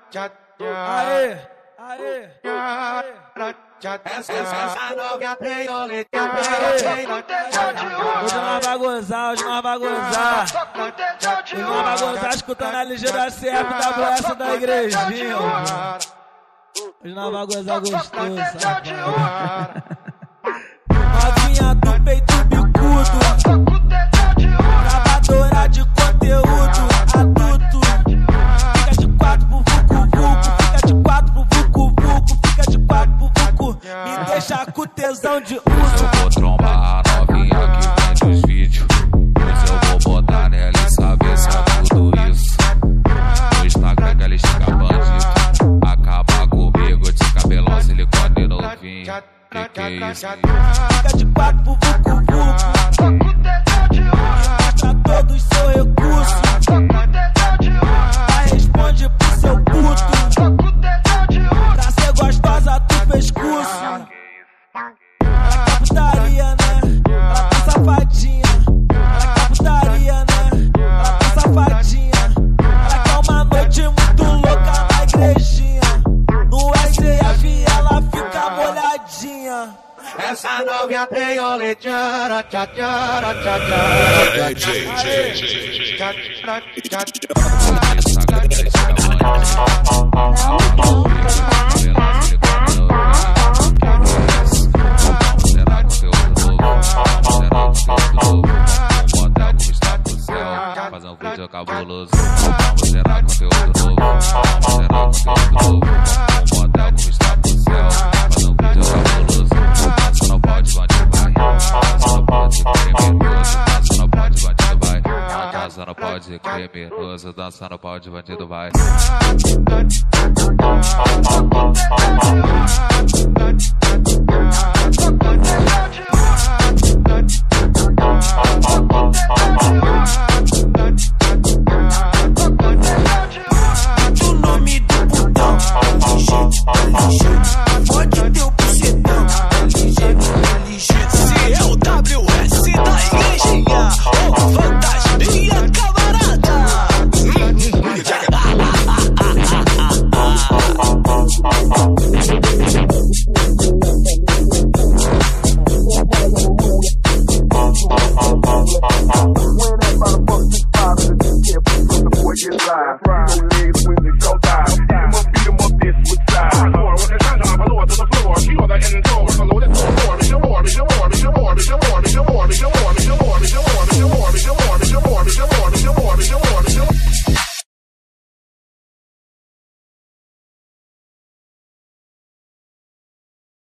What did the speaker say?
Aê, aê, aê. Essa novinha tem olê. Hoje nós vai gozar, hoje nós vai gozar. Hoje nós vai gozar escutando a ligeira CFWS da igrejinha. Hoje nós vai gozar gostoso, novinha do peito bicudo, gravadora de conteúdo adulto. Fica de quatro pro vucu-vucu, fica de quatro pro vucu-vucu, fica de quatro pro vucu. Me deixa com tesão de uso. Eu vou trombar a novinha que vende os vídeos. Pois eu vou botar nela e saber se é tudo isso. No Instagram que ela estica bandido. Acaba comigo de cabelão, silicone novinho. Que é isso? Fica de quatro pro vucu-vucu, mostra todos seu recurso. Aí responde pro seu puto. Pra ser gostosa tu fez curso. Ela quer putaria, né? Ela tá safadinha. Ela quer putaria, né? Ela tá safadinha. Ela quer uma noite muito louca na igrejinha. No STF ela fica molhadinha. Essa novinha tem olê. Tchara, tchara, tchara, tchara, fazer um vídeo cabuloso. Vamos gerar conteúdo novo. Vamos gerar conteúdo novo. Um motel como está pro céu. Fazer um vídeo cabuloso. Dança não pode, bandido vai. Dança não pode, criminoso. Dança não pode, bandido vai. Dança não pode, criminoso. Dança não pode, bandido vai. O nome do putão pode ter o bucetão. Se é o WS da igrejinha, ô fantasminha camarada. It's your warning.